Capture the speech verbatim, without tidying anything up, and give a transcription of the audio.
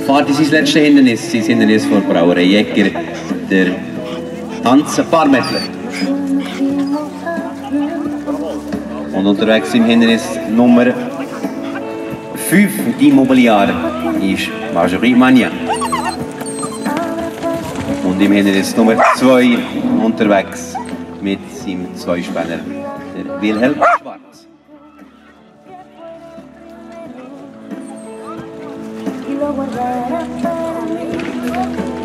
fährt in sein letztes Hindernis, sein Hindernis vor Brauerei Jäger, der Tanz ein paar Meter. Und unterwegs im Hindernis Nummer fünf, die Mobiliar, ist Marjorie Magna. Und im Hindernis Nummer zwei unterwegs mit seinem Zweispänner, der Wilhelm Schwarz. Y lo guardará para mí.